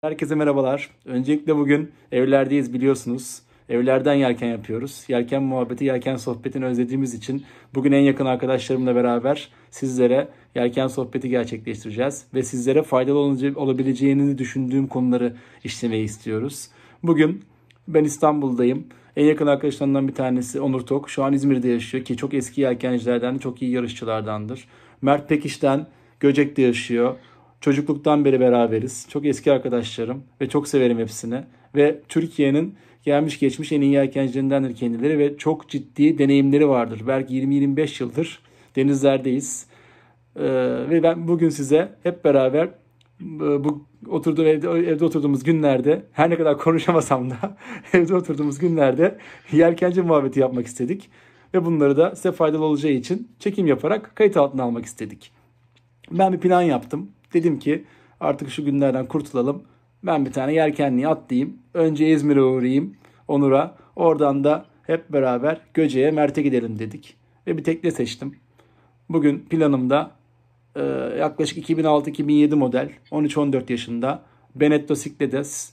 Herkese merhabalar. Öncelikle bugün evlerdeyiz biliyorsunuz. Evlerden yelken yapıyoruz. Yelken muhabbeti, yelken sohbetini özlediğimiz için bugün en yakın arkadaşlarımla beraber sizlere yelken sohbeti gerçekleştireceğiz. Ve sizlere faydalı olabileceğini düşündüğüm konuları işlemeyi istiyoruz. Bugün ben İstanbul'dayım. En yakın arkadaşlarımdan bir tanesi Onur Tok. Şu an İzmir'de yaşıyor ki çok eski yelkencilerden, çok iyi yarışçılardandır. Mert Pekiş'ten Göcek'te yaşıyor. Çocukluktan beri beraberiz. Çok eski arkadaşlarım ve çok severim hepsini. Ve Türkiye'nin gelmiş geçmiş en iyi yelkencilerindendir kendileri ve çok ciddi deneyimleri vardır. Belki 20-25 yıldır denizlerdeyiz. Ve ben bugün size hep beraber bu evde oturduğumuz günlerde, her ne kadar konuşamasam da evde oturduğumuz günlerde yelkenci muhabbeti yapmak istedik. Ve bunları da size faydalı olacağı için çekim yaparak kayıt altına almak istedik. Ben bir plan yaptım. Dedim ki artık şu günlerden kurtulalım. Ben bir tane yelkenliğe atlayayım. Önce İzmir'e uğrayayım Onur'a. Oradan da hep beraber Göce'ye, Mert'e gidelim dedik. Ve bir tekne seçtim. Bugün planımda yaklaşık 2006-2007 model 13-14 yaşında Benetton Cyclades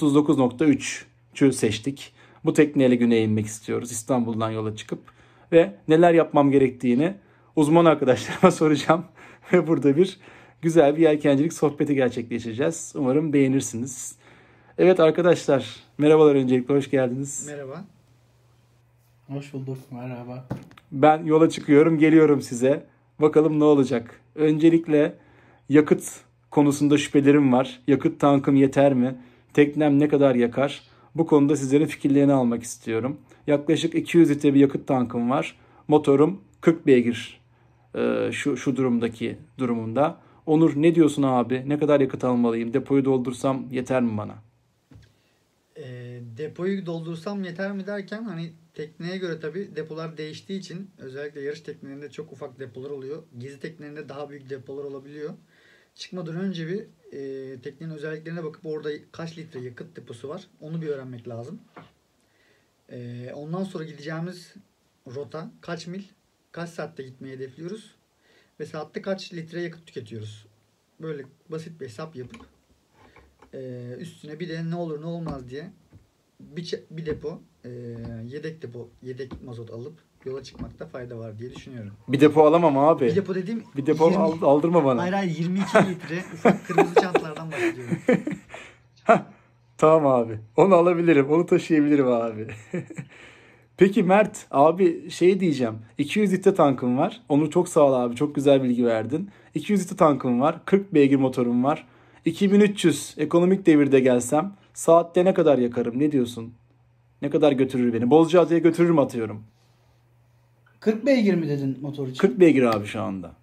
39.3'ü seçtik. Bu tekneyle güneye inmek istiyoruz İstanbul'dan yola çıkıp. Ve neler yapmam gerektiğini uzman arkadaşlarıma soracağım. Ve burada güzel bir yelkencilik sohbeti gerçekleştireceğiz. Umarım beğenirsiniz. Evet arkadaşlar, merhabalar, öncelikle hoş geldiniz. Merhaba. Hoş bulduk, merhaba. Ben yola çıkıyorum, geliyorum size. Bakalım ne olacak? Öncelikle yakıt konusunda şüphelerim var. Yakıt tankım yeter mi? Teknem ne kadar yakar? Bu konuda sizlerin fikirlerini almak istiyorum. Yaklaşık 200 litre bir yakıt tankım var. Motorum 40 beygir şu durumunda. Onur, ne diyorsun abi? Ne kadar yakıt almalıyım? Depoyu doldursam yeter mi bana? Depoyu doldursam yeter mi derken hani tekneye göre tabii depolar değiştiği için özellikle yarış teknelerinde çok ufak depolar oluyor. Gezi teknelerinde daha büyük depolar olabiliyor. Çıkmadan önce bir teknenin özelliklerine bakıp orada kaç litre yakıt deposu var onu bir öğrenmek lazım. Ondan sonra gideceğimiz rota kaç mil, kaç saatte gitmeyi hedefliyoruz ve saatte kaç litre yakıt tüketiyoruz. Böyle basit bir hesap yapıp üstüne bir de ne olur ne olmaz diye bir depo yedek mazot alıp yola çıkmakta fayda var diye düşünüyorum. Bir depo alamam abi. Bir depo dediğim bir depo 20, aldırma bana. Hayır 22 litre ufak kırmızı çantalardan bahsediyorum. Tamam abi. Onu alabilirim. Onu taşıyabilirim abi. Peki Mert abi, diyeceğim. 200 litre tankım var. Onu çok sağ ol abi. Çok güzel bilgi verdin. 200 litre tankım var. 40 beygir motorum var. 2300 ekonomik devirde gelsem saatte ne kadar yakarım? Ne diyorsun? Ne kadar götürür beni? Bozcaada'ya götürürüm atıyorum. 40 beygir mi dedin motor için? 40 beygir abi şu anda.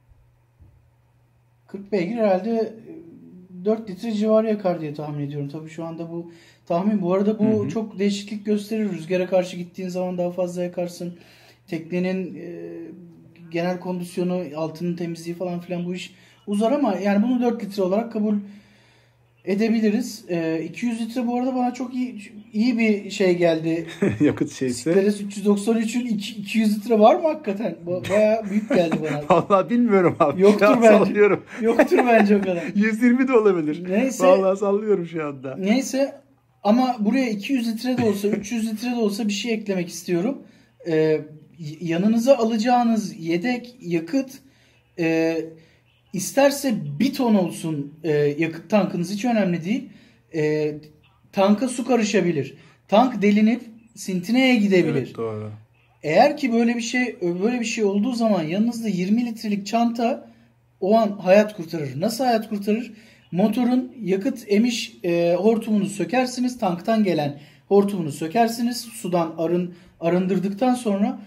40 beygir herhalde 4 litre civarı yakar diye tahmin ediyorum. Tabii şu anda bu tahmin. Bu arada bu çok değişiklik gösterir. Rüzgara karşı gittiğin zaman daha fazla yakarsın. Teknenin genel kondisyonu, altının temizliği falan filan bu iş uzar ama yani bunu 4 litre olarak kabul edebiliriz. 200 litre bu arada bana çok iyi bir şey geldi. Yakıt şeysi. Cyclades 393'ün 200 litre var mı hakikaten? Bayağı büyük geldi bana. Vallahi bilmiyorum abi. Yoktur bence. Sallıyorum. Yoktur bence o kadar. 120 de olabilir. Neyse. Vallahi sallıyorum şu anda. Neyse ama buraya 200 litre de olsa 300 litre de olsa bir şey eklemek istiyorum. Yanınıza alacağınız yedek yakıt isterse 1 ton olsun yakıt tankınız hiç önemli değil. Tanka su karışabilir. Tank delinip sintineye gidebilir. Evet, doğru. Eğer ki böyle bir şey olduğu zaman yanınızda 20 litrelik çanta o an hayat kurtarır. Nasıl hayat kurtarır? Motorun yakıt emiş hortumunu sökersiniz. Tanktan gelen hortumunu sökersiniz. Sudan arındırdıktan sonra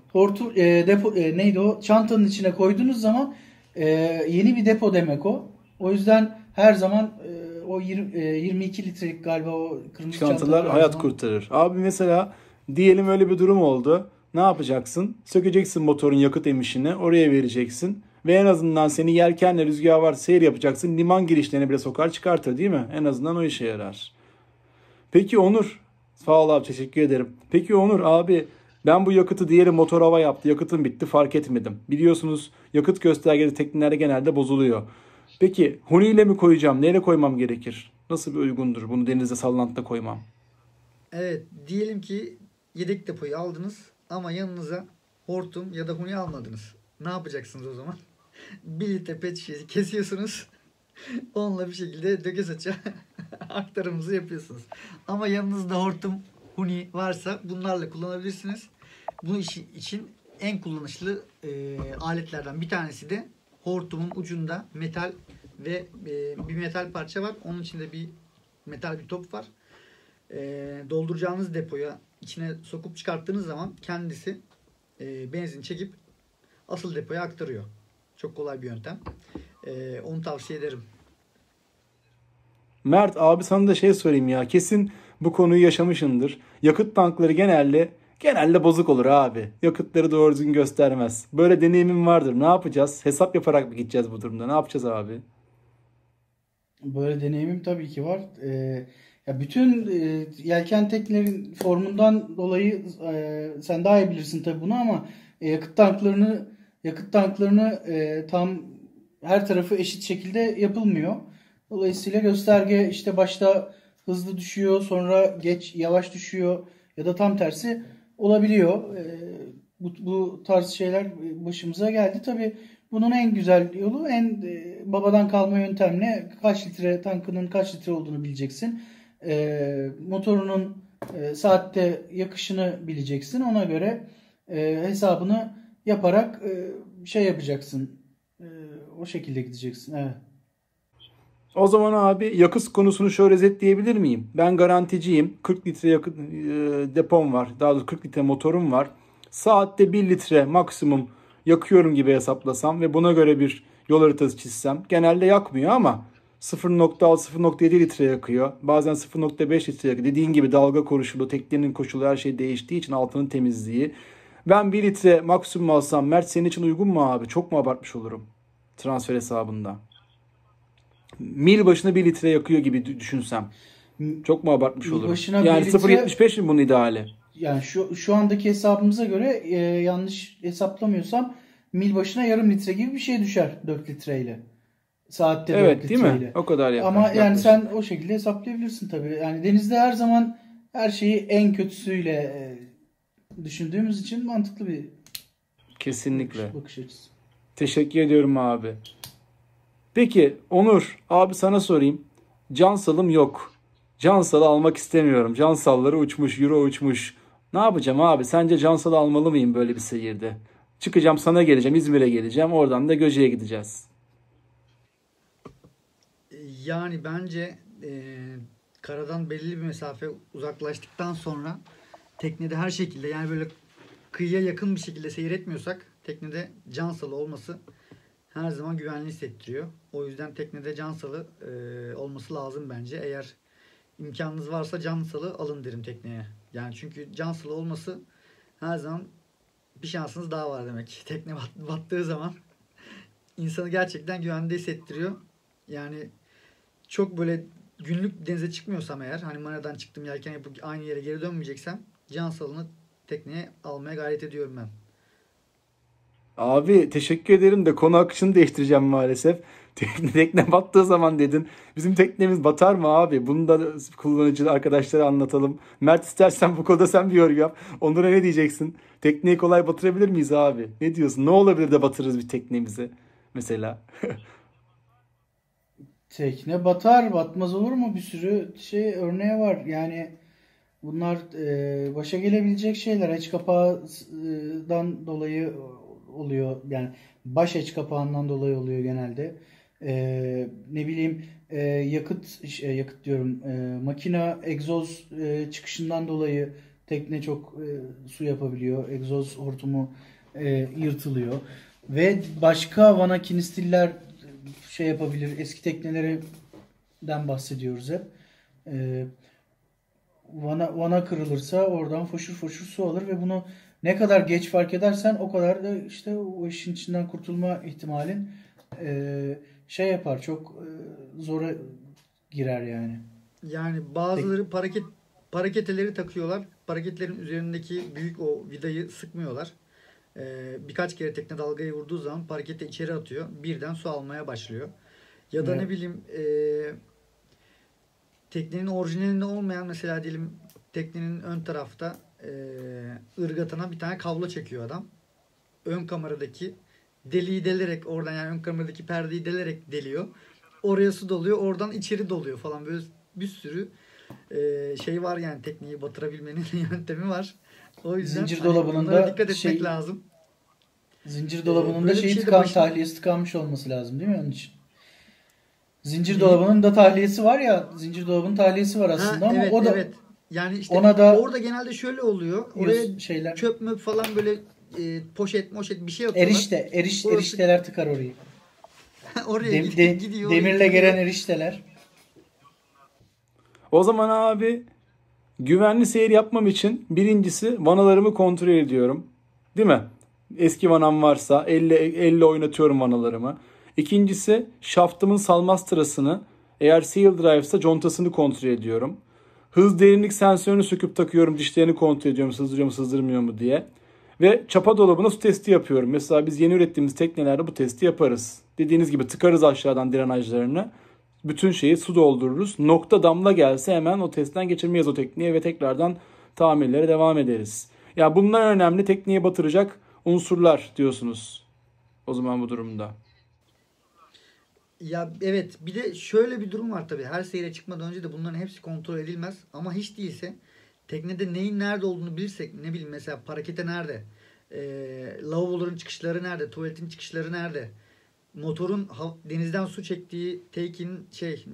çantanın içine koyduğunuz zaman yeni bir depo demek o. O yüzden her zaman o 22 litrelik galiba o kırmızı çantalar hayat kurtarır. Abi mesela diyelim öyle bir durum oldu. Ne yapacaksın? Sökeceksin motorun yakıt emişini, oraya vereceksin. Ve en azından seni yelkenle rüzgar var seyir yapacaksın. Liman girişlerine bile sokar çıkartır değil mi? En azından o işe yarar. Peki Onur. Sağ ol abi, teşekkür ederim. Peki Onur abi, ben bu yakıtı diyelim motor hava yaptı. Yakıtım bitti, fark etmedim. Biliyorsunuz yakıt göstergesi teknelerde genelde bozuluyor. Peki huni ile mi koyacağım? Neyle koymam gerekir? Nasıl bir uygundur bunu denize sallantıda koymam? Evet, diyelim ki yedek depoyu aldınız ama yanınıza hortum ya da huni almadınız. Ne yapacaksınız o zaman? 1 litre pet şişesi kesiyorsunuz. Onunla bir şekilde döke saça aktarımınızı yapıyorsunuz. Ama yanınızda hortum, huni varsa bunlarla kullanabilirsiniz. Bu iş için en kullanışlı aletlerden bir tanesi de hortumun ucunda metal ve bir metal parça var. Onun içinde bir metal bir top var. Dolduracağınız depoya içine sokup çıkarttığınız zaman kendisi benzin çekip asıl depoya aktarıyor. Çok kolay bir yöntem. Onu tavsiye ederim. Mert abi sana da şey sorayım ya. Kesin bu konuyu yaşamışsındır. Yakıt tankları genelde bozuk olur abi. Yakıtları doğru düzgün göstermez. Böyle deneyimim vardır. Ne yapacağız? Hesap yaparak mı gideceğiz bu durumda? Ne yapacağız abi? Böyle deneyimim tabii ki var. Ya bütün yelken teknelerin formundan dolayı sen daha iyi bilirsin tabii bunu ama yakıt tanklarını tam her tarafı eşit şekilde yapılmıyor. Dolayısıyla gösterge işte başta hızlı düşüyor, sonra yavaş düşüyor ya da tam tersi olabiliyor. Bu tarz şeyler başımıza geldi. Tabii bunun en güzel yolu babadan kalma yöntemle tankının kaç litre olduğunu bileceksin. Motorunun saatte yakışını bileceksin. Ona göre hesabını yaparak şey yapacaksın. O şekilde gideceksin. Evet. O zaman abi yakıt konusunu şöyle özetleyebilir miyim? Ben garanticiyim. 40 litre yakıt depom var. Daha doğrusu 40 litre motorum var. Saatte 1 litre maksimum yakıyorum gibi hesaplasam ve buna göre bir yol haritası çizsem. Genelde yakmıyor ama 0.6-0.7 litre yakıyor. Bazen 0.5 litre yakıyor. Dediğin gibi dalga koşulu, teknenin koşulu her şey değiştiği için altının temizliği. Ben 1 litre maksimum alsam Mert senin için uygun mu abi? Çok mu abartmış olurum transfer hesabında? Mil başına 1 litre yakıyor gibi düşünsem. Çok mu abartmış Mil olurum? başına Yani 1 litre 0.75 mi bunun ideali? yani şu andaki hesabımıza göre yanlış hesaplamıyorsam mil başına yarım litre gibi bir şey düşer 4 litreyle. Saatte 4 Evet değil mi? litreyle. O kadar Ama yani yaklaşık. sen o şekilde hesaplayabilirsin tabii. Yani denizde her zaman her şeyi en kötüsüyle düşündüğümüz için mantıklı bir Kesinlikle. bakış açısı. Teşekkür ediyorum abi. Peki Onur abi sana sorayım. Cansalım yok. Cansalı almak istemiyorum. Cansalları uçmuş, euro uçmuş. Ne yapacağım abi? Sence Cansalı almalı mıyım böyle bir seyirde? Çıkacağım sana geleceğim, İzmir'e geleceğim. Oradan da Göce'ye gideceğiz. Yani bence karadan belli bir mesafe uzaklaştıktan sonra teknede her şekilde yani böyle kıyıya yakın bir şekilde seyretmiyorsak teknede cansalı olması her zaman güvenli hissettiriyor. O yüzden teknede cansalı olması lazım bence. Eğer imkanınız varsa cansalı alın derim tekneye. Yani çünkü cansalı olması her zaman bir şansınız daha var demek. Tekne battığı zaman insanı gerçekten güvende hissettiriyor. Yani çok böyle günlük denize çıkmıyorsam eğer hani maradan çıktım yelken yapıp aynı yere geri dönmeyeceksem can salını tekneye almaya gayret ediyorum ben. Abi teşekkür ederim de konu akışını değiştireceğim maalesef. Tekne battığı zaman dedin. Bizim teknemiz batar mı abi? Bunu da kullanıcı arkadaşlara anlatalım. Mert istersen bu konuda sen bir yorum yap. Onlara ne diyeceksin? Tekneyi kolay batırabilir miyiz abi? Ne diyorsun? Ne olabilir de batırırız bir teknemizi mesela? Tekne batar, batmaz olur mu? Bir sürü şey örneği var. Yani bunlar başa gelebilecek şeyler. Eç kapağından dolayı oluyor. Yani baş eç kapağından dolayı oluyor genelde. Ne bileyim yakıt diyorum. Makina egzoz çıkışından dolayı tekne çok su yapabiliyor. Egzoz hortumu yırtılıyor. Ve başka vanakilistiller şey yapabilir. Eski teknelerden bahsediyoruz hep. Ee, vana kırılırsa oradan foşur foşur su alır ve bunu ne kadar geç fark edersen o kadar da işte o işin içinden kurtulma ihtimalin şey yapar. Çok zora girer yani. Yani bazıları paraketeleri takıyorlar. Paraketlerin üzerindeki büyük o vidayı sıkmıyorlar. Birkaç kere tekne dalgayı vurduğu zaman paraketi içeri atıyor. Birden su almaya başlıyor. Ya da ne Evet. bileyim teknenin orijinalinde olmayan, mesela diyelim teknenin ön tarafta ırgatına bir tane kablo çekiyor adam. Ön kameradaki deliği delerek oradan, yani ön kameradaki perdeyi delerek deliyor. Oraya su doluyor, oradan içeri doluyor falan, böyle bir sürü şey var yani, tekneyi batırabilmenin yöntemi var. O yüzden Zincir hani dolabının bunlara da dikkat etmek lazım. zincir dolabının da Böyle bir şey de tahliyesi tıkanmış olması lazım değil mi onun için? Zincir Neyi? dolabının da tahliyesi var ya, zincir dolabının tahliyesi var aslında, ama Evet, o da evet. Yani işte ona da orada genelde şöyle oluyor. Oraya şeyler, çöp möp falan, böyle poşet moşet bir şey atıyorlar. Orası erişteler tıkar orayı. oraya gidiyor. Orayı Demirle tıkıyor. gelen erişteler. O zaman abi güvenli seyir yapmam için birincisi vanalarımı kontrol ediyorum. Değil mi? Eski vanam varsa elle oynatıyorum vanalarımı. İkincisi şaftımın salmastrasını, eğer seal drive'sa contasını kontrol ediyorum. Hız derinlik sensörünü söküp takıyorum, dişlerini kontrol ediyorum sızdırıyor mu sızdırmıyor mu diye. Ve çapa dolabına su testi yapıyorum. Mesela biz yeni ürettiğimiz teknelerde bu testi yaparız. Dediğiniz gibi tıkarız aşağıdan drenajlarını. Bütün şeyi su doldururuz. Nokta damla gelse hemen o testten geçirmeyiz o tekniğe ve tekrardan tamirlere devam ederiz. Ya bunlar önemli, tekniğe batıracak unsurlar diyorsunuz o zaman bu durumda. Ya evet, bir de şöyle bir durum var tabii. Her seyre çıkmadan önce de bunların hepsi kontrol edilmez. Ama hiç değilse teknede neyin nerede olduğunu bilirsek, ne bileyim mesela parakete nerede? Lavaboların çıkışları nerede? Tuvaletin çıkışları nerede? Motorun denizden su çektiği take'in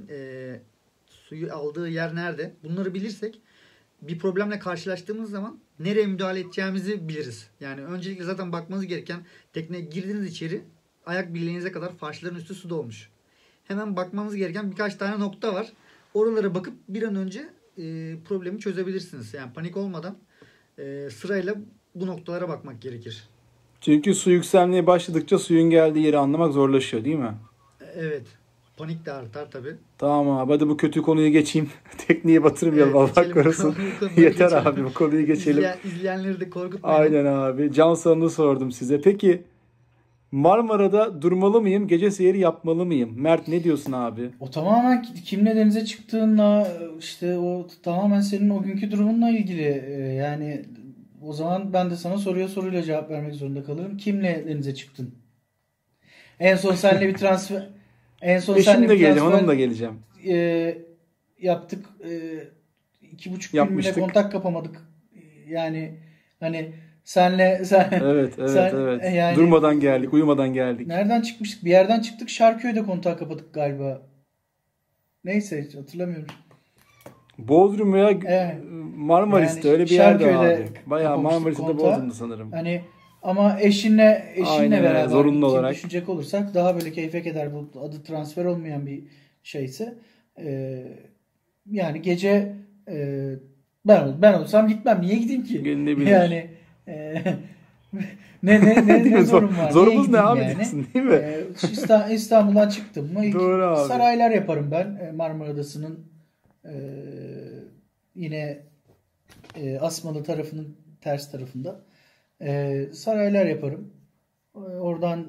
suyu aldığı yer nerede? Bunları bilirsek bir problemle karşılaştığımız zaman nereye müdahale edeceğimizi biliriz. Yani öncelikle zaten bakmanız gereken, tekneye girdiniz içeri, ayak bileğinize kadar farşların üstü su dolmuş. Hemen bakmanız gereken birkaç tane nokta var. Oralara bakıp bir an önce problemi çözebilirsiniz. Yani panik olmadan sırayla bu noktalara bakmak gerekir. Çünkü su yükselmeye başladıkça suyun geldiği yeri anlamak zorlaşıyor değil mi? Evet. Panik de artar tabii. Tamam abi, hadi bu kötü konuyu geçeyim. Tekniği batırmayalım, Evet, Allah geçelim korusun. konuları Yeter geçelim. abi, bu konuyu geçelim. İzleyenleri de korkutmayalım. Aynen abi. Can sağlığını sordum size. Peki Marmara'da durmalı mıyım? Gece seyri yapmalı mıyım? Mert ne diyorsun abi? O tamamen kimle denize çıktığınla, işte o tamamen senin o günkü durumunla ilgili. Yani o zaman ben de sana soruyla cevap vermek zorunda kalırım. Kimle denize çıktın? En son seninle bir transfer Eşimle geleceğim, hanımla geleceğim. Yaptık. 2,5 gün bile Yapmıştık. kontak kapamadık. Yani hani sen Evet. yani Durmadan geldik, uyumadan geldik. nereden çıkmıştık? Bir yerden çıktık. Şarköy'de kontak kapadık galiba. Neyse, hiç hatırlamıyorum. Bodrum veya Evet. Marmaris'te Yani öyle bir yerde Şarköy'de abi. Bayağı kapamıştık Marmaris'te kontağı. Bodrum'da sanırım. Hani ama eşinle Aynen, beraber zorunlu gittiğini olarak. düşünecek olursak daha böyle keyfe keder, bu adı transfer olmayan bir şeyse, yani gece, ben olsam gitmem. Niye gideyim ki? Gelinebilir. Yani e, Değil mi? zorum var? Zorumuz Niye ne gideyim abi yani? diyorsun değil mi? İstanbul'dan çıktım mı Doğru abi. saraylar yaparım ben. Marmara Adası'nın yine Asmalı tarafının ters tarafında saraylar yaparım. Oradan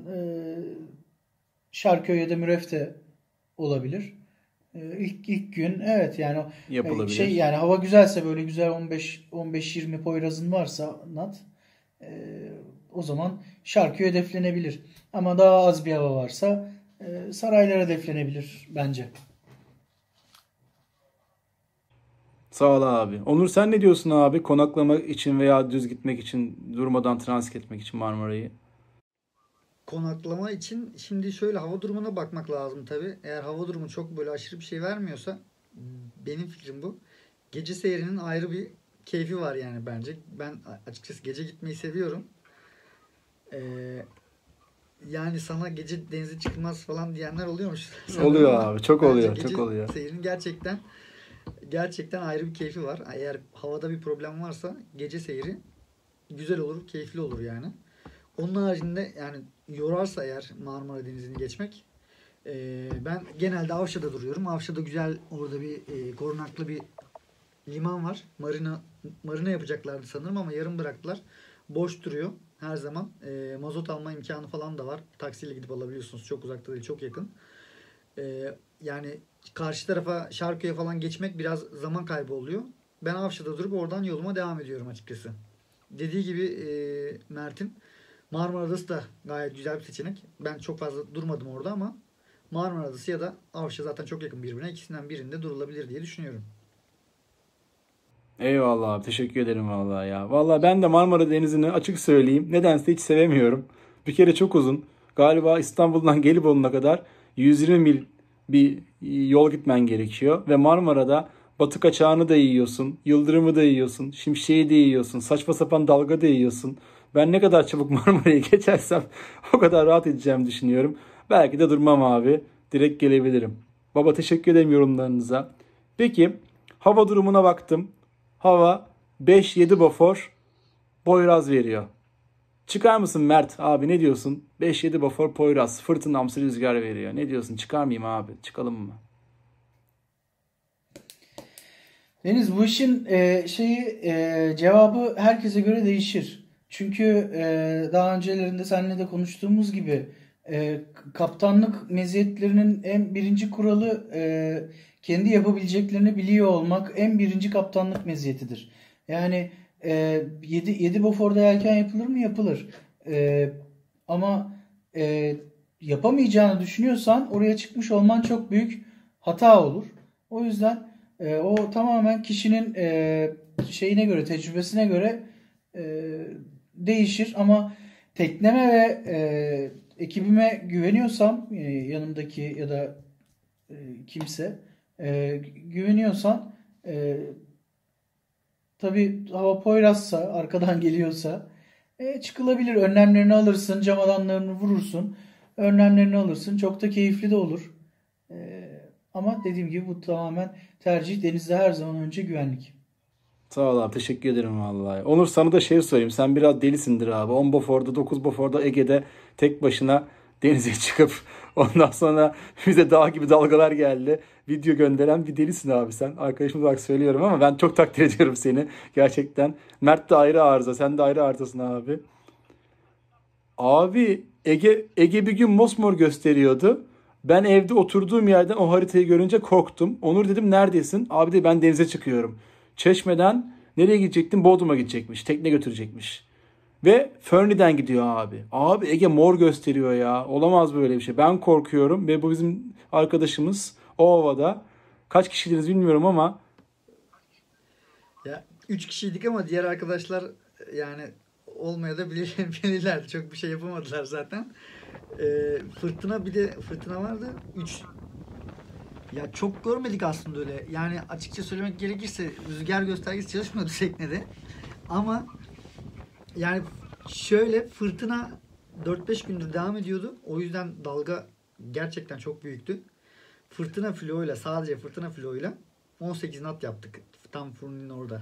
Şarköy ya da Mürefte olabilir. İlk gün evet, yani Yapılabilir. yani hava güzelse, böyle güzel 15-20 Poyraz'ın varsa o zaman Şarköy hedeflenebilir. Ama daha az bir hava varsa saraylara hedeflenebilir bence. Sağ ol abi. Onur sen ne diyorsun abi? Konaklamak için veya düz gitmek için, durmadan transit etmek için Marmara'yı. Konaklama için şimdi şöyle, hava durumuna bakmak lazım tabii. Eğer hava durumu çok böyle aşırı bir şey vermiyorsa, benim fikrim bu. Gece seyrinin ayrı bir keyfi var yani bence. Ben açıkçası gece gitmeyi seviyorum. Ee, Yani sana gece denize çıkılmaz falan diyenler oluyormuş. Oluyor abi. Çok Bence oluyor. gece Çok oluyor. seyrinin gerçekten ayrı bir keyfi var. Eğer havada bir problem varsa gece seyri güzel olur, keyifli olur yani. Onun haricinde yani yorarsa eğer Marmara Denizi'ni geçmek, ben genelde Avşa'da duruyorum. Avşa'da güzel, orada bir korunaklı bir liman var. Marina yapacaklardı sanırım ama yarım bıraktılar. Boş duruyor her zaman. Mazot alma imkanı falan da var. Taksiyle gidip alabiliyorsunuz. Çok uzakta değil, çok yakın. Yani karşı tarafa Şarköy'e falan geçmek biraz zaman kaybı oluyor. Ben Avşa'da durup oradan yoluma devam ediyorum açıkçası. Dediği gibi Mert'in Marmara Adası da gayet güzel bir seçenek. Ben çok fazla durmadım orada ama Marmara Adası ya da Avşa zaten çok yakın birbirine. İkisinden birinde durulabilir diye düşünüyorum. Eyvallah abi, teşekkür ederim vallahi ya. Vallahi ben de Marmara Denizi'ni açık söyleyeyim, nedense hiç sevemiyorum. Bir kere çok uzun. Galiba İstanbul'dan Gelibolu'na kadar 120 mil bir yol gitmen gerekiyor. Ve Marmara'da batı kaçağını da yiyorsun, yıldırımı da yiyorsun, şimşeği de yiyorsun, saçma sapan dalga da yiyorsun. Ben ne kadar çabuk Marmara'yı geçersem o kadar rahat edeceğimi düşünüyorum. Belki de durmam abi. Direkt gelebilirim. Baba, teşekkür ederim yorumlarınıza. Peki, hava durumuna baktım. Hava 5-7 Bafor Poyraz veriyor. Çıkar mısın Mert abi, ne diyorsun? 5-7 Bafor Poyraz fırtınamsı rüzgar veriyor. Ne diyorsun, çıkar mıyım abi? Çıkalım mı? Deniz, bu işin cevabı herkese göre değişir. Çünkü daha öncelerinde seninle de konuştuğumuz gibi kaptanlık meziyetlerinin en birinci kuralı kendi yapabileceklerini biliyor olmak en birinci kaptanlık meziyetidir. Yani 7 Bofor'da yelken yapılır mı? Yapılır. Ama yapamayacağını düşünüyorsan oraya çıkmış olman çok büyük hata olur. O yüzden o tamamen kişinin şeyine göre, tecrübesine göre değişir. Ama tekneme ve ekibime güveniyorsam, yanımdaki ya da kimse güveniyorsan, tabii hava Poyraz'sa, arkadan geliyorsa çıkılabilir. Önlemlerini alırsın, cam alanlarını vurursun. Önlemlerini alırsın. Çok da keyifli de olur. Ama dediğim gibi bu tamamen tercih. Denizde her zaman önce güvenlik. Sağ ol abi, teşekkür ederim vallahi. Onur, sana da şey söyleyeyim. Sen biraz delisindir abi. 10 Bofor'da 9 Bofor'da Ege'de tek başına denize çıkıp ondan sonra bize dağ gibi dalgalar geldi. Video gönderen bir delisin abi sen. Arkadaşım olarak söylüyorum ama ben çok takdir ediyorum seni. Gerçekten. Mert de ayrı arıza. Sen de ayrı arızasın abi. Abi Ege bir gün mosmor gösteriyordu. Ben evde oturduğum yerden o haritayı görünce korktum. Onur, dedim neredesin? Abi de ben denize çıkıyorum. Çeşmeden nereye gidecektim? Bodrum'a gidecekmiş. Tekne götürecekmiş. Ve Ferney'den gidiyor abi. Abi Ege mor gösteriyor ya. Olamaz böyle bir şey. Ben korkuyorum ve bu bizim arkadaşımız o ovada. Kaç kişiydiniz bilmiyorum ama Ya 3 kişiydik ama diğer arkadaşlar yani olmaya da bilirlerdi. Çok bir şey yapamadılar zaten. Fırtına, bir de fırtına vardı. 3, ya çok görmedik aslında öyle. Yani açıkça söylemek gerekirse rüzgar göstergesi çalışmıyordu teknede. Ama yani şöyle, fırtına 4-5 gündür devam ediyordu. O yüzden dalga gerçekten çok büyüktü. Fırtına floğuyla, sadece fırtına floğuyla 18 knot yaptık. Tam Furni'nin orada.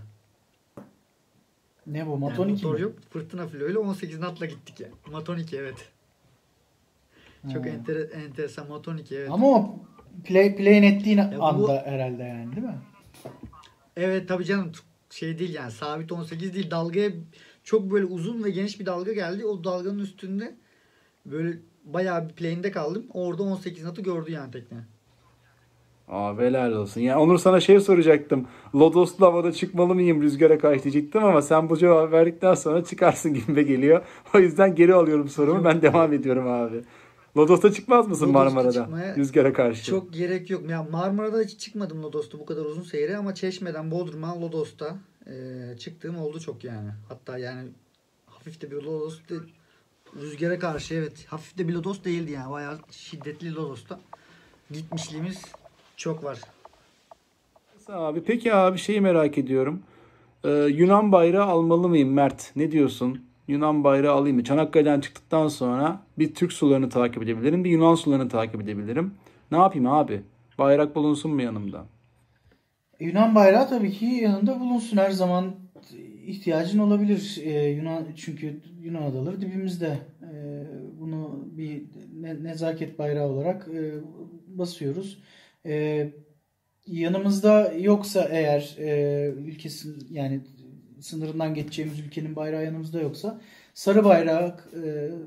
Ne bu? Yani Maton 2 motor mi? yok. Fırtına floğuyla 18 knotla gittik ya. Maton 2, evet. Çok Ha. enteresan Maton 2, evet. Ama o play ettiğin Ya bu, anda herhalde, yani değil mi? evet tabii canım, şey değil yani, sabit 18 değil, dalgaya çok böyle uzun ve geniş bir dalga geldi. O dalganın üstünde böyle bayağı bir plane'de kaldım. Orada 18 knot'u gördü yani tekne. abi helal olsun. Ya Onur, sana şey soracaktım. Lodos'lu havada çıkmalı mıyım rüzgara karşı diyecektim ama sen bu cevabı verdikten sonra çıkarsın gibime geliyor. O yüzden geri alıyorum sorumu. Ben devam ediyorum abi. Lodos'ta çıkmaz mısın Lodos'ta Marmara'da çıkmaya rüzgara karşı? çok gerek yok. Ya Marmara'da hiç çıkmadım Lodos'ta bu kadar uzun seyre, ama Çeşme'den Bodrum'a Lodos'ta çıktığım oldu çok yani. Hatta yani hafif de bir Lodos rüzgara karşı, evet, hafif de bir Lodos değildi yani. Bayağı şiddetli Lodos'ta gitmişliğimiz çok var. Abi, peki abi, şeyi merak ediyorum. Yunan bayrağı almalı mıyım Mert? Ne diyorsun? Yunan bayrağı alayım mı? Çanakkale'den çıktıktan sonra bir Türk sularını takip edebilirim, bir Yunan sularını takip edebilirim. Ne yapayım abi? Bayrak bulunsun mu yanımda? Yunan bayrağı tabii ki yanında bulunsun. Her zaman ihtiyacın olabilir. Çünkü Yunan adaları dibimizde. Bunu bir nezaket bayrağı olarak basıyoruz. Yanımızda yoksa eğer, ülkesi, yani sınırından geçeceğimiz ülkenin bayrağı yanımızda yoksa, sarı bayrak,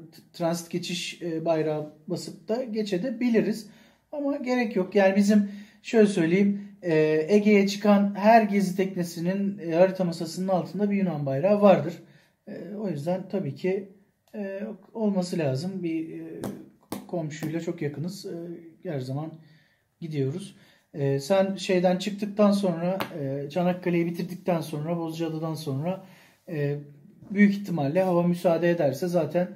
transit geçiş bayrağı basıp da geçebiliriz. Ama gerek yok. Yani bizim şöyle söyleyeyim. Ege'ye çıkan her gezi teknesinin harita masasının altında bir Yunan bayrağı vardır. O yüzden tabii ki olması lazım. Bir komşuyla çok yakınız. Her zaman gidiyoruz. Sen şeyden çıktıktan sonra, Çanakkale'yi bitirdikten sonra, Bozcaada'dan sonra büyük ihtimalle hava müsaade ederse zaten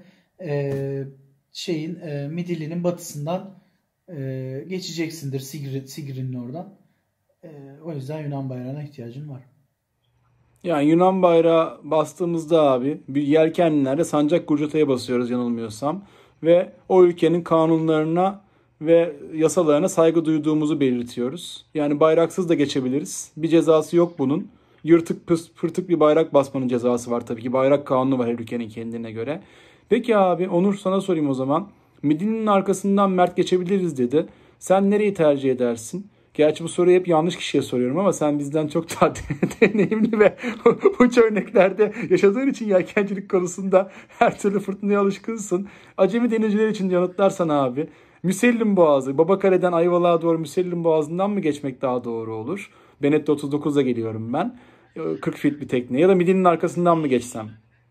Midilli'nin batısından geçeceksindir, Sigrin'in oradan. O yüzden Yunan bayrağına ihtiyacın var. Yani Yunan bayrağı bastığımızda abi bir yelkenlilerde Sancak Gurcata'ya basıyoruz yanılmıyorsam. Ve o ülkenin kanunlarına ve yasalarına saygı duyduğumuzu belirtiyoruz. Yani bayraksız da geçebiliriz. Bir cezası yok bunun. Yırtık pırtık bir bayrak basmanın cezası var tabii ki. Bayrak kanunu var her ülkenin kendine göre. Peki abi Onur, sana sorayım o zaman. Midilli'nin arkasından Mert geçebiliriz dedi. Sen nereyi tercih edersin? Gerçi bu soruyu hep yanlış kişiye soruyorum ama sen bizden çok daha deneyimli ve uç örneklerde yaşadığın için yelkencilik konusunda her türlü fırtınaya alışkınsın. Acemi denizciler için yanıtlarsan abi, Müsellim Boğazı, Babakale'den Ayvalık'a doğru Müsellim Boğazı'ndan mı geçmek daha doğru olur? Benet'te 39'da geliyorum ben. 40 fit bir tekne. Ya da Midilli'nin arkasından mı geçsem?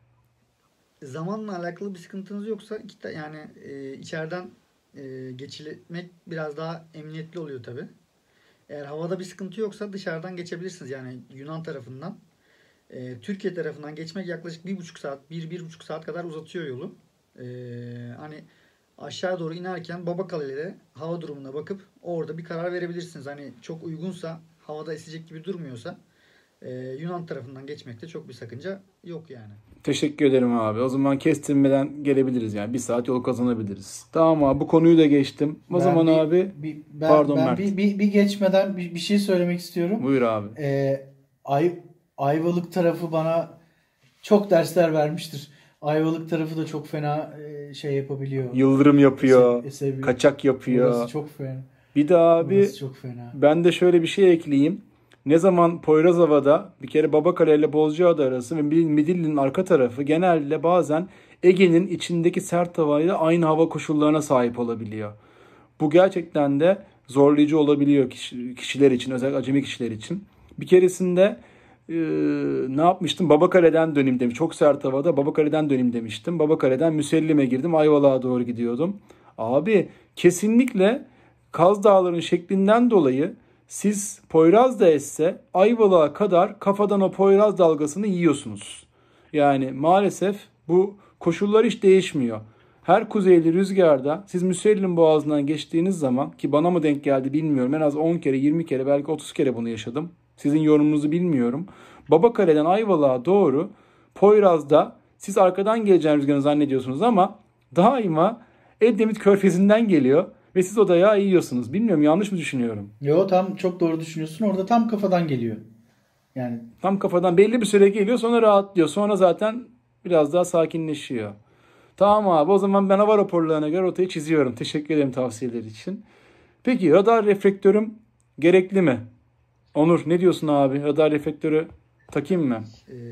Zamanla alakalı bir sıkıntınız yoksa yani içeriden geçilmek biraz daha emniyetli oluyor tabii. Eğer havada bir sıkıntı yoksa dışarıdan geçebilirsiniz. Yani Yunan tarafından. Türkiye tarafından geçmek yaklaşık 1,5 saat, 1,5 saat kadar uzatıyor yolu. Hani aşağı doğru inerken Babakale'de hava durumuna bakıp orada bir karar verebilirsiniz. Hani çok uygunsa, havada esecek gibi durmuyorsa Yunan tarafından geçmekte çok bir sakınca yok yani. Teşekkür ederim abi. O zaman kestirmeden gelebiliriz yani. Bir saat yol kazanabiliriz. Tamam abi, bu konuyu da geçtim. O zaman abi pardon Mert. Bir geçmeden bir şey söylemek istiyorum. Buyur abi. Ayvalık tarafı bana çok dersler vermiştir. Ayvalık tarafı da çok fena şey yapabiliyor. Yıldırım yapıyor. Kaçak yapıyor. Burası çok fena. Bir de abi Burası çok fena. Ben de şöyle bir şey ekleyeyim. Ne zaman Poyrazova'da bir kere Babakale ile Bozcaada arası ve Midilli'nin arka tarafı genelde bazen Ege'nin içindeki sert havayla aynı hava koşullarına sahip olabiliyor. Bu gerçekten de zorlayıcı olabiliyor kişiler için, özellikle acemi kişiler için. Bir keresinde ne yapmıştım? Babakale'den döneyim demiş. Çok sert havada Babakale'den döneyim demiştim. Babakale'den Müsellim'e girdim. Ayvalık'a doğru gidiyordum. Abi kesinlikle Kaz Dağları'nın şeklinden dolayı siz Poyraz'da esse Ayvalık'a kadar kafadan o Poyraz dalgasını yiyorsunuz. Yani maalesef bu koşullar hiç değişmiyor. Her kuzeyli rüzgarda siz Müsellim Boğazı'ndan geçtiğiniz zaman, ki bana mı denk geldi bilmiyorum, en az 10 kere 20 kere belki 30 kere bunu yaşadım. Sizin yorumunuzu bilmiyorum. Babakale'den Ayvalık'a doğru Poyraz'da siz arkadan geleceğin rüzgarını zannediyorsunuz ama daima Edremit Körfezi'nden geliyor. Ve siz o dayağı yiyorsunuz. Bilmiyorum, yanlış mı düşünüyorum? Yo, tam çok doğru düşünüyorsun. Orada tam kafadan geliyor. Yani tam kafadan belli bir süre geliyor, sonra rahatlıyor. Sonra zaten biraz daha sakinleşiyor. Tamam abi, o zaman ben hava raporlarına göre rotayı çiziyorum. Teşekkür ederim tavsiyeler için. Peki radar reflektörüm gerekli mi? Onur ne diyorsun abi? Radar reflektörü takayım mı?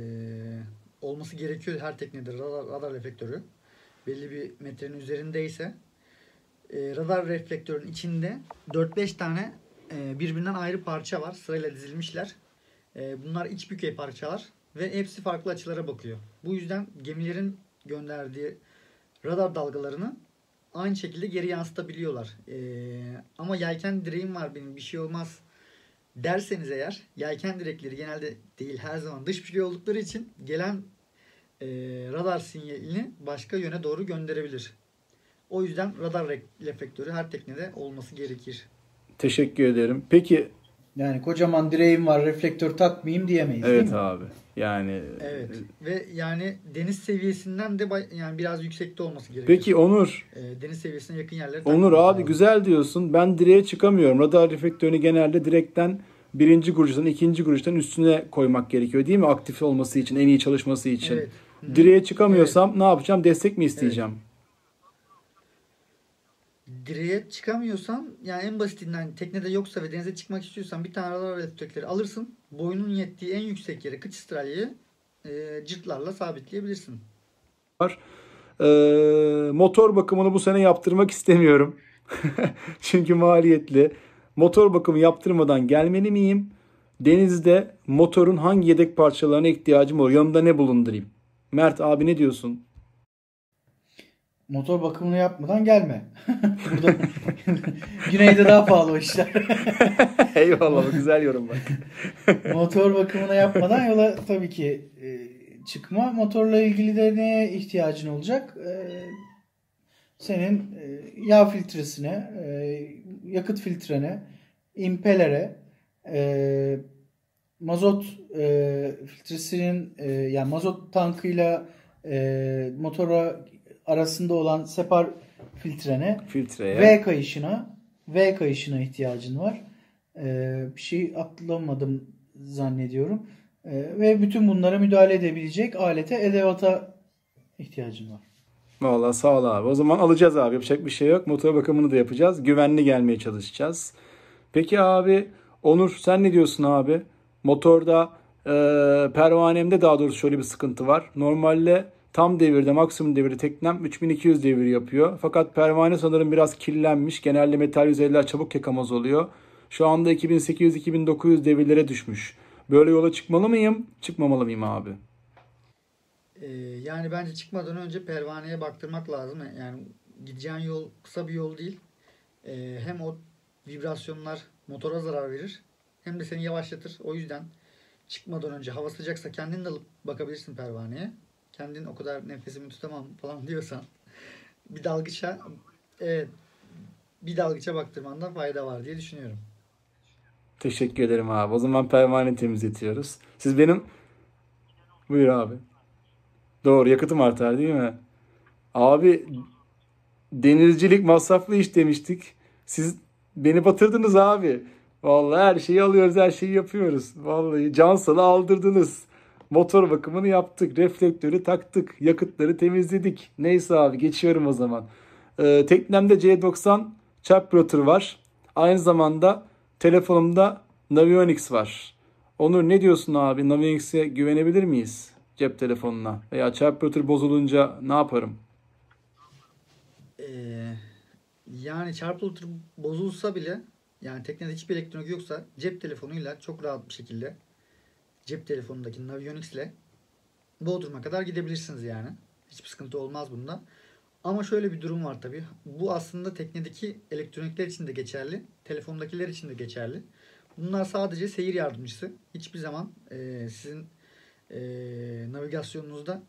Olması gerekiyor her teknede radar reflektörü. Belli bir metrenin üzerindeyse. Radar reflektörün içinde 4-5 tane birbirinden ayrı parça var. Sırayla dizilmişler. Bunlar iç bükey parçalar ve hepsi farklı açılara bakıyor. Bu yüzden gemilerin gönderdiği radar dalgalarını aynı şekilde geri yansıtabiliyorlar. Ama yelken direğim var benim, bir şey olmaz derseniz eğer, yelken direkleri genelde değil her zaman dış bükey oldukları için gelen radar sinyalini başka yöne doğru gönderebilir. O yüzden radar reflektörü her teknede olması gerekir. Teşekkür ederim. Peki yani kocaman direğim var, reflektör takmayayım diyemeyiz, evet değil mi? Abi. Yani evet. Ve yani deniz seviyesinden de yani biraz yüksekte olması gerekir. Peki Onur. Deniz seviyesine yakın yerlere. Onur abi güzel diyorsun. Ben direğe çıkamıyorum. Radar reflektörünü genelde direkten birinci guruçtan, ikinci guruçtan üstüne koymak gerekiyor değil mi? Aktif olması için, en iyi çalışması için. Evet. Direğe çıkamıyorsam ne yapacağım? Destek mi isteyeceğim? Evet. Direğe çıkamıyorsan yani en basitinden teknede yoksa ve denize çıkmak istiyorsan bir tane radar reflektörü alırsın. Boyunun yettiği en yüksek yere kıç istralyayı cırtlarla sabitleyebilirsin. Motor bakımını bu sene yaptırmak istemiyorum. Çünkü maliyetli. motor bakımı yaptırmadan gelmeli miyim? Denizde motorun hangi yedek parçalarına ihtiyacım olur? Yanımda ne bulundurayım? Mert abi ne diyorsun? Motor bakımını yapmadan gelme. Burada güneyde daha pahalı o işler. Eyvallah, bu güzel yorum bak. Motor bakımını yapmadan yola tabii ki çıkma. Motorla ilgili de neye ihtiyacın olacak? Senin yağ filtresine, yakıt filtrene, impelere, mazot filtresinin yani mazot tankıyla motora arasında olan separ filtrene, filtreye, V kayışına ihtiyacın var. Bir şey atlamadım zannediyorum. Ve bütün bunlara müdahale edebilecek alete, edevata ihtiyacın var. Vallahi sağ ol abi. O zaman alacağız abi. Yapacak bir şey yok. Motor bakımını da yapacağız. Güvenli gelmeye çalışacağız. Peki abi Onur, sen ne diyorsun abi? Motorda pervanemde daha doğrusu şöyle bir sıkıntı var. Normalde tam devirde, maksimum devirde teknem 3200 devir yapıyor. Fakat pervane sanırım biraz kirlenmiş. Genelde metal yüzeyler çabuk yakamoz oluyor. Şu anda 2800-2900 devirlere düşmüş. Böyle yola çıkmalı mıyım? Çıkmamalı mıyım abi? Yani bence çıkmadan önce pervaneye baktırmak lazım. Yani gideceğin yol kısa bir yol değil. Hem o vibrasyonlar motora zarar verir hem de seni yavaşlatır. O yüzden çıkmadan önce hava sıcaksa kendin de alıp bakabilirsin pervaneye. Kendin o kadar nefesimi tutamam falan diyorsan bir dalgıça evet, bir dalgıça baktırmanda fayda var diye düşünüyorum. Teşekkür ederim abi. O zaman pervane temizletiyoruz. Siz benim... Buyur abi. Doğru, yakıtım artar değil mi? Abi denizcilik masraflı iş demiştik. Siz beni batırdınız abi. Vallahi her şeyi alıyoruz, her şeyi yapıyoruz. Vallahi Cansal'ı aldırdınız. Motor bakımını yaptık, reflektörü taktık, yakıtları temizledik. Neyse abi, geçiyorum o zaman. Teknemde C90 çarp rotor var. Aynı zamanda telefonumda Navionics var. Onur ne diyorsun abi? Navionics'e güvenebilir miyiz? Cep telefonuna. Veya çarp rotor bozulunca ne yaparım? Ee, Yani çarpı bozulsa bile yani teknede hiçbir elektronik yoksa cep telefonuyla çok rahat bir şekilde cep telefonundaki Navionics ile Bodrum'a kadar gidebilirsiniz yani. Hiçbir sıkıntı olmaz bunda. Ama şöyle bir durum var tabii. Bu aslında teknedeki elektronikler için de geçerli. Telefondakiler için de geçerli. Bunlar sadece seyir yardımcısı. Hiçbir zaman sizin navigasyonunuzda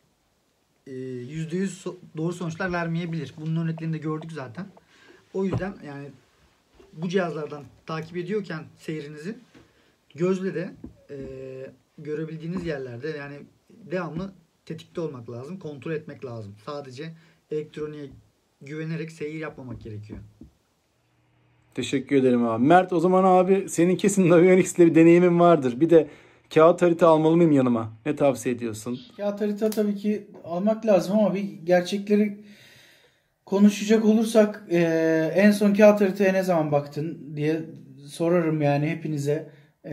%100 doğru sonuçlar vermeyebilir. Bunun örneklerini de gördük zaten. O yüzden yani bu cihazlardan takip ediyorken seyrinizi gözle de görebildiğiniz yerlerde yani devamlı tetikte olmak lazım. Kontrol etmek lazım. Sadece elektroniğe güvenerek seyir yapmamak gerekiyor. Teşekkür ederim abi. Mert, o zaman abi senin kesin Navionics'le bir deneyimin vardır. Bir de kağıt harita almalı mıyım yanıma? Ne tavsiye ediyorsun? Kağıt harita tabii ki almak lazım ama bir gerçekleri konuşacak olursak en son kağıt haritaya ne zaman baktın diye sorarım yani hepinize.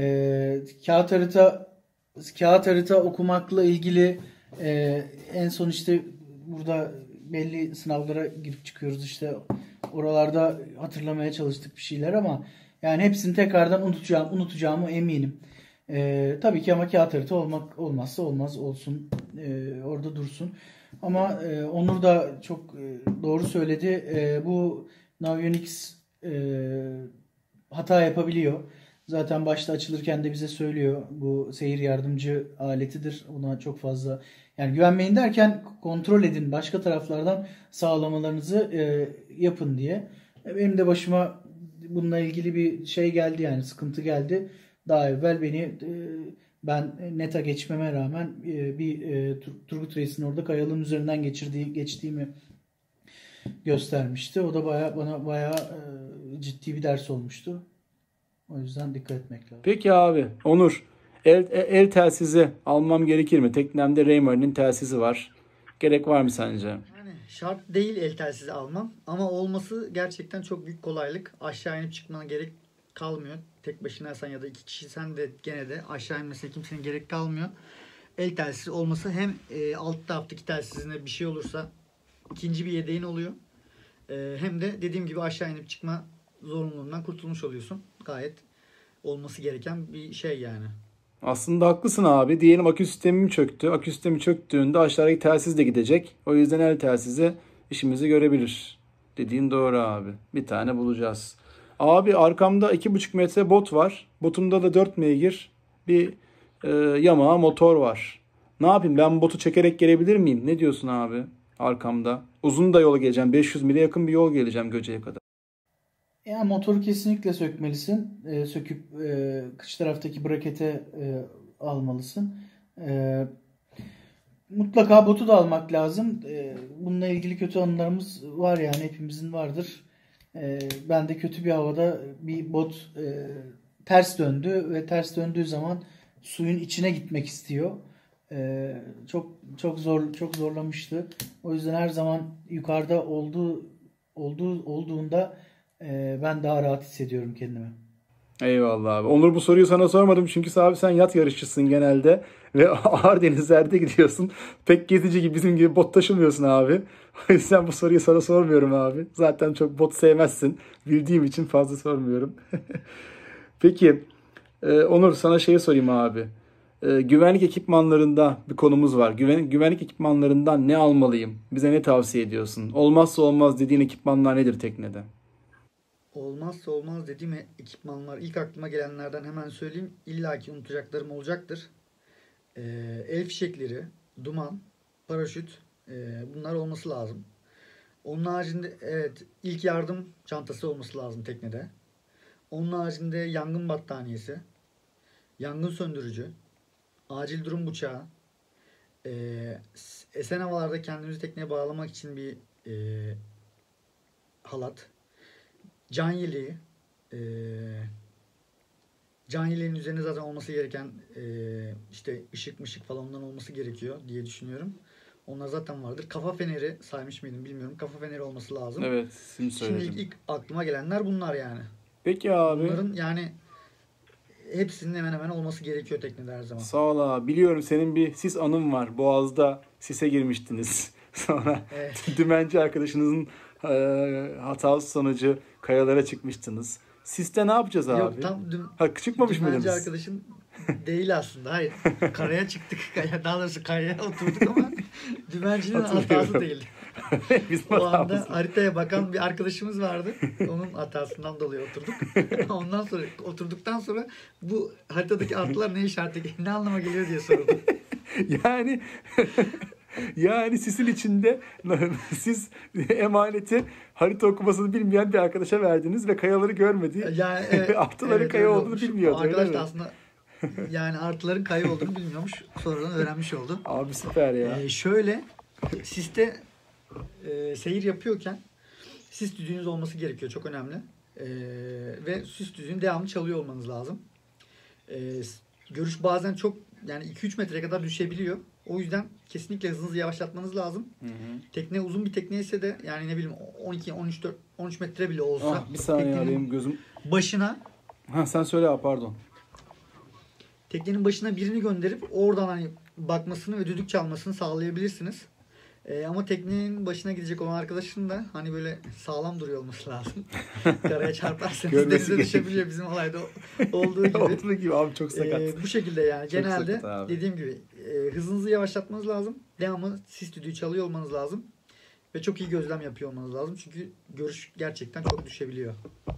Kağıt harita okumakla ilgili en son işte burada belli sınavlara girip çıkıyoruz işte oralarda hatırlamaya çalıştık bir şeyler ama yani hepsini tekrardan unutacağımı eminim. Tabii ki ama kağıt harita olmazsa olmaz olsun orada dursun. Ama Onur da çok doğru söyledi. Bu Navionics hata yapabiliyor. Zaten başta açılırken de bize söylüyor. Bu seyir yardımcı aletidir. Ona çok fazla yani güvenmeyin derken kontrol edin. Başka taraflardan sağlamalarınızı yapın diye. Benim de başıma bununla ilgili bir şey geldi yani sıkıntı geldi. Daha evvel ben NET'a geçmeme rağmen bir Turgut Reis'in orada kayalığın üzerinden geçtiğimi göstermişti. O da bana bayağı ciddi bir ders olmuştu. O yüzden dikkat etmek lazım. Peki abi Onur, el telsizi almam gerekir mi? Teknemde Raymar'ın telsizi var. Gerek var mı sence? Yani şart değil el telsizi alman ama olması gerçekten çok büyük kolaylık. Aşağı inip çıkmana gerek kalmıyor. Tek başınaysan ya da iki kişiysen de gene de aşağı inmesine kimsenin gerek kalmıyor. El telsizi olması hem alt taraftaki telsizine bir şey olursa ikinci bir yedeğin oluyor. Hem de dediğim gibi aşağı inip çıkma zorunluluğundan kurtulmuş oluyorsun. Gayet olması gereken bir şey yani. Aslında haklısın abi. Diyelim akü sistemim çöktü. Akü sistemi çöktüğünde aşağıdaki telsiz de gidecek. O yüzden el telsizi işimizi görebilir. Dediğin doğru abi. Bir tane bulacağız. Abi arkamda 2,5 metre bot var. Botumda da 4 beygir bir Yamaha motor var. Ne yapayım, ben botu çekerek gelebilir miyim? Ne diyorsun abi arkamda? Uzun da yol geleceğim. 500 mile yakın bir yol geleceğim Göce'ye kadar. Yani motoru kesinlikle sökmelisin. Söküp kıç taraftaki brakete almalısın. Mutlaka botu da almak lazım. Bununla ilgili kötü anılarımız var, yani hepimizin vardır. Ben de kötü bir havada bir bot ters döndü ve ters döndüğü zaman suyun içine gitmek istiyor. Çok zorlamıştı. O yüzden her zaman yukarıda olduğunda ben daha rahat hissediyorum kendimi. Eyvallah abi. Onur, bu soruyu sana sormadım çünkü abi sen yat yarışçısın genelde ve ağır denizlerde gidiyorsun. Pek gezici gibi, bizim gibi bot taşımıyorsun abi. O yüzden bu soruyu sana sormuyorum abi. Zaten çok bot sevmezsin. Bildiğim için fazla sormuyorum. Peki Onur, sana şeyi sorayım abi. Güvenlik ekipmanlarında bir konumuz var. Güvenlik ekipmanlarından ne almalıyım? Bize ne tavsiye ediyorsun? Olmazsa olmaz dediğin ekipmanlar nedir teknede? Olmazsa olmaz dediğim ekipmanlar, ilk aklıma gelenlerden hemen söyleyeyim. İlla ki unutacaklarım olacaktır. El fişekleri, duman, paraşüt, bunlar olması lazım. Onun haricinde evet, ilk yardım çantası olması lazım teknede. Onun haricinde yangın battaniyesi, yangın söndürücü, acil durum bıçağı, esen havalarda kendimizi tekneye bağlamak için bir halat, can yeleği, can yeleğin üzerine zaten olması gereken işte ışık mışık falan ondan olması gerekiyor diye düşünüyorum. Onlar zaten vardır. Kafa feneri saymış mıydım bilmiyorum. Kafa feneri olması lazım. Evet, şimdi Şimdi söyledim. ilk aklıma gelenler bunlar yani. Peki abi. Bunların yani hepsinin hemen hemen olması gerekiyor teknede her zaman. Sağ ol abi. Biliyorum senin bir sis anın var. Boğaz'da sise girmiştiniz. Sonra Evet. dümenci arkadaşınızın hatası sonucu kayalara çıkmıştınız. Siste ne yapacağız abi? Yok, tam çıkmamış dümenci mıydınız? arkadaşım değil aslında. Hayır. Karaya çıktık. Daha doğrusu kayaya oturduk ama dümencinin hatası Hatırlıyorum. değildi. Bizim O anda hatamız. haritaya bakan bir arkadaşımız vardı. Onun hatasından dolayı oturduk. Ondan sonra oturduktan sonra bu haritadaki atlar ne işareti, ne anlama geliyor diye sordum. Yani yani sisin içinde siz emaneti harita okumasını bilmeyen bir arkadaşa verdiniz ve kayaları görmedi. Yani Artıların evet, kaya öyle olduğunu olmuş. bilmiyordu. O arkadaş öyle da mi? aslında yani artıların kayı olduğunu bilmiyormuş. Sonradan öğrenmiş oldu. Abi süper ya. Şöyle siste seyir yapıyorken sis düdüğünüz olması gerekiyor. Çok önemli. Ve sis düdüğünü devamlı çalıyor olmanız lazım. Görüş bazen çok yani 2-3 metreye kadar düşebiliyor. O yüzden kesinlikle hızınızı yavaşlatmanız lazım. Hı hı. Tekne uzun bir tekne ise de yani ne bileyim 12, 13, 13 metre bile olsa Bir saniye ya, teknenin benim gözüm. başına Sen söyle abi, pardon. teknenin başına birini gönderip oradan hani bakmasını ve düdük çalmasını sağlayabilirsiniz. Ama teknenin başına gidecek olan arkadaşın da hani böyle sağlam duruyor olması lazım. Karaya çarparsanız Görmesi denize gerekiyor. düşebiliyor bizim olayda olduğu gibi. Olduğu gibi abi, çok sakat. Bu şekilde yani Çok genelde sakat abi. dediğim gibi hızınızı yavaşlatmanız lazım. Devamlı sis düdüğü çalıyor olmanız lazım. Ve çok iyi gözlem yapıyor olmanız lazım. Çünkü görüş gerçekten çok düşebiliyor.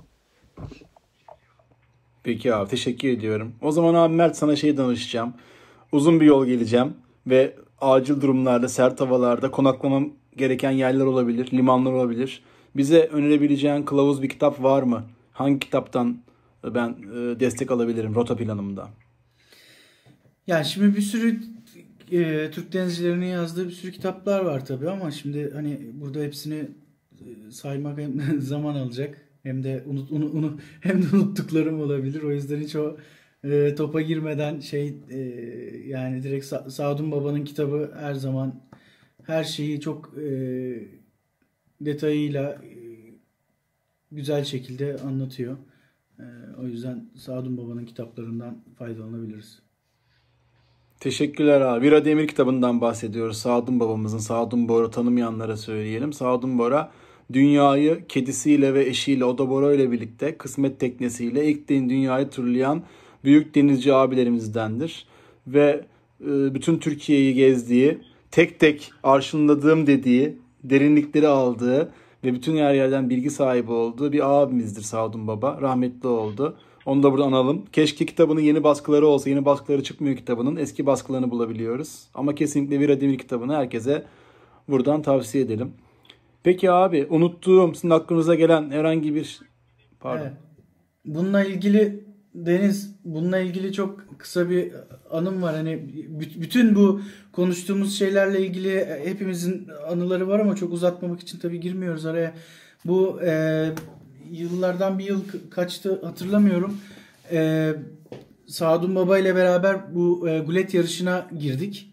Peki abi, teşekkür ediyorum. O zaman abi Mert, sana şey danışacağım. Uzun bir yol geleceğim ve acil durumlarda, sert havalarda konaklamam gereken yerler olabilir, limanlar olabilir. Bize önerebileceğin kılavuz bir kitap var mı? Hangi kitaptan ben destek alabilirim rota planımda? Yani şimdi bir sürü Türk denizcilerinin yazdığı bir sürü kitaplar var tabii, ama şimdi hani burada hepsini saymak hem zaman alacak hem de hem de unuttuklarım olabilir. O yüzden hiç o topa girmeden yani direkt Sadun Baba'nın kitabı her zaman her şeyi çok detayıyla güzel şekilde anlatıyor. O yüzden Sadun Baba'nın kitaplarından faydalanabiliriz. Teşekkürler abi. Vira Demir kitabından bahsediyoruz. Sadun babamızın. Sadun Bora tanımayanlara söyleyelim. Sadun Bora dünyayı kedisiyle ve eşiyle Odoboro ile birlikte kısmet teknesiyle ilk dünyayı turlayan büyük denizci abilerimizdendir. Ve bütün Türkiye'yi gezdiği, tek tek arşınladığım dediği, derinlikleri aldığı ve bütün her yerden bilgi sahibi olduğu bir abimizdir Sadun Baba. Rahmetli oldu. Onu da burada analım. Keşke kitabının yeni baskıları olsa. Yeni baskıları çıkmıyor kitabının. Eski baskılarını bulabiliyoruz. Ama kesinlikle Viradimir kitabını herkese buradan tavsiye edelim. Peki abi, unuttuğum, sizin aklınıza gelen herhangi bir... Pardon. Evet. Bununla ilgili Deniz, bununla ilgili çok kısa bir anım var. Hani bütün bu konuştuğumuz şeylerle ilgili hepimizin anıları var ama çok uzatmamak için tabii girmiyoruz araya. Bu yıllardan bir yıl kaçtı hatırlamıyorum. Sadun Baba ile beraber bu gulet yarışına girdik.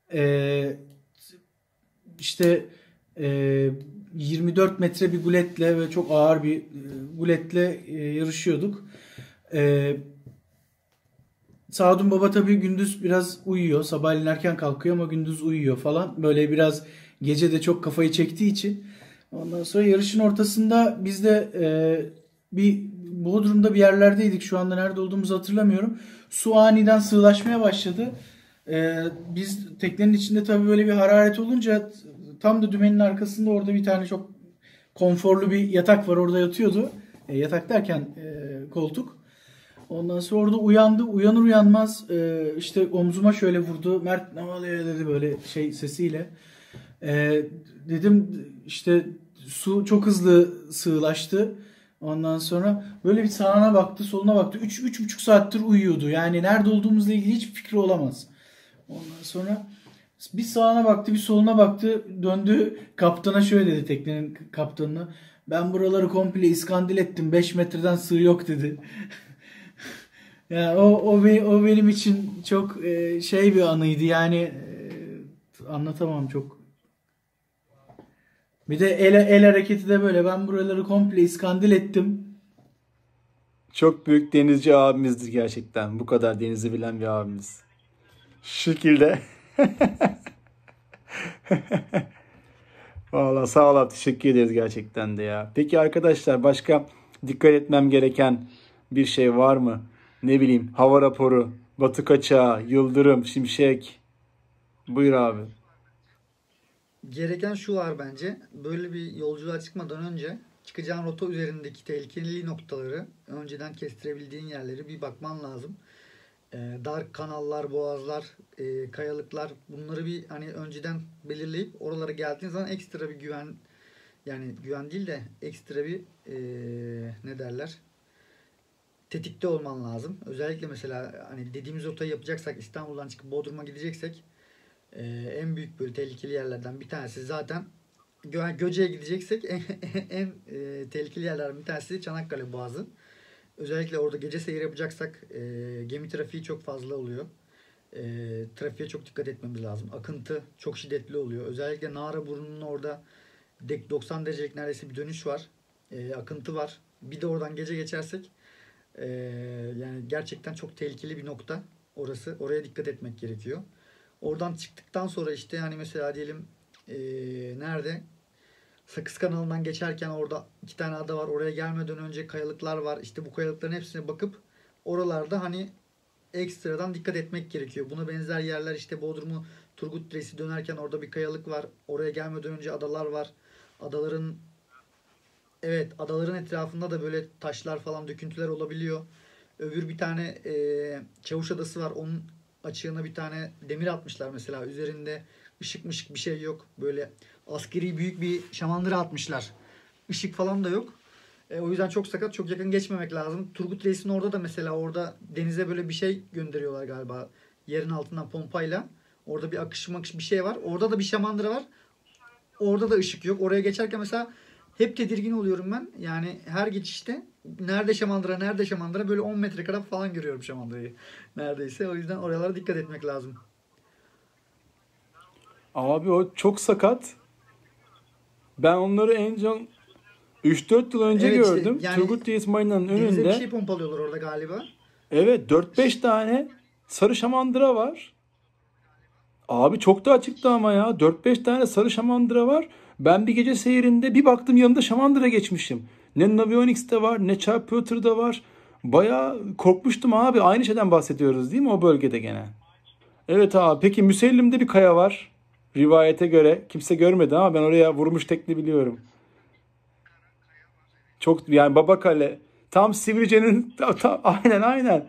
İşte 24 metre bir guletle ve çok ağır bir guletle yarışıyorduk. Sadun Baba tabii gündüz biraz uyuyor. Sabahleyin erken kalkıyor ama gündüz uyuyor falan. Böyle biraz gece de çok kafayı çektiği için. Ondan sonra yarışın ortasında biz de bir Bodrum'da bir yerlerdeydik. Şu anda nerede olduğumuzu hatırlamıyorum. Su aniden sığlaşmaya başladı. Biz teknenin içinde tabii böyle bir hararet olunca tam da dümenin arkasında orada bir tane çok konforlu bir yatak var. Orada yatıyordu. Yatak derken koltuk. Ondan sonra orada uyandı. Uyanır uyanmaz işte omzuma şöyle vurdu. Mert ne oluyor dedi böyle şey sesiyle. Dedim işte su çok hızlı sığlaştı. Ondan sonra böyle bir sağına baktı, soluna baktı. 3,5 saattir uyuyordu. Yani nerede olduğumuzla ilgili hiçbir fikri olamaz. Ondan sonra bir sağına baktı, bir soluna baktı. Döndü kaptana şöyle dedi, teknenin kaptanına. Ben buraları komple iskandil ettim. 5 metreden sığ yok dedi. Yani o benim için çok şey bir anıydı. Yani anlatamam çok. Bir de el hareketi de böyle. Ben buraları komple iskandil ettim. Çok büyük denizci abimizdir gerçekten. Bu kadar denizi bilen bir abimiz. Şu şekilde. Vallahi sağ ol abi, teşekkür ederiz gerçekten de ya. Peki arkadaşlar, başka dikkat etmem gereken bir şey var mı? Ne bileyim, hava raporu, batı kaçağı, yıldırım, şimşek. Buyur abi. Gereken şu var bence. Böyle bir yolculuğa çıkmadan önce çıkacağın rota üzerindeki tehlikeli noktaları, önceden kestirebildiğin yerleri bir bakman lazım. Dar kanallar, boğazlar, kayalıklar, bunları bir hani önceden belirleyip oralara geldiğin zaman ekstra bir güven, yani güven değil de ekstra bir ne derler, tetikte olman lazım. Özellikle mesela hani dediğimiz rotayı yapacaksak, İstanbul'dan çıkıp Bodrum'a gideceksek en büyük böyle tehlikeli yerlerden bir tanesi zaten Göce'ye gideceksek en tehlikeli yerlerden bir tanesi Çanakkale Boğazı. Özellikle orada gece seyir yapacaksak gemi trafiği çok fazla oluyor. Trafiğe çok dikkat etmemiz lazım. Akıntı çok şiddetli oluyor. Özellikle Naraburnu'nun orada 90 derecelik neredeyse bir dönüş var. Akıntı var. Bir de oradan gece geçersek yani gerçekten çok tehlikeli bir nokta orası. Oraya dikkat etmek gerekiyor. Oradan çıktıktan sonra işte hani mesela diyelim nerede? Sakız kanalından geçerken orada 2 tane ada var. Oraya gelmeden önce kayalıklar var. İşte bu kayalıkların hepsine bakıp oralarda hani ekstradan dikkat etmek gerekiyor. Buna benzer yerler işte Bodrum'u Turgut Reis'i dönerken orada bir kayalık var. Oraya gelmeden önce adalar var. Adaların adaların etrafında da böyle taşlar falan, döküntüler olabiliyor. Öbür bir tane Çavuş Adası var. Onun açığına bir tane demir atmışlar mesela. Üzerinde ışık mışık bir şey yok. Böyle askeri büyük bir şamandıra atmışlar. Işık falan da yok. O yüzden çok sakat, çok yakın geçmemek lazım. Turgut Reis'in orada da mesela orada denize böyle bir şey gönderiyorlar galiba. Yerin altından pompayla. Orada bir akış bir şey var. Orada da bir şamandıra var. Orada da ışık yok. Oraya geçerken mesela hep tedirgin oluyorum ben. Yani her geçişte nerede şamandıra, nerede şamandıra, böyle 10 metrekare falan görüyorum şamandırayı. Neredeyse. O yüzden oralara dikkat etmek lazım. Abi o çok sakat. Ben onları en son 3-4 yıl önce Evet işte gördüm. yani Turgut Reis Marina'nın denize bir önünde. şey pompalıyorlar orada galiba. Evet, 4-5 tane sarı şamandıra var. Abi çok da açıktı ama ya. 4-5 tane sarı şamandıra var. Ben bir gece seyrinde bir baktım yanımda Şamandıra geçmişim. Ne Navionics'te var ne Chartplott'da var. Bayağı korkmuştum abi. Aynı şeyden bahsediyoruz değil mi o bölgede gene? Evet abi. Peki Müsellim'de bir kaya var. Rivayete göre. Kimse görmedi ama ben oraya vurmuş tekne biliyorum. Çok yani Babakale. Tam Sivrice'nin aynen aynen.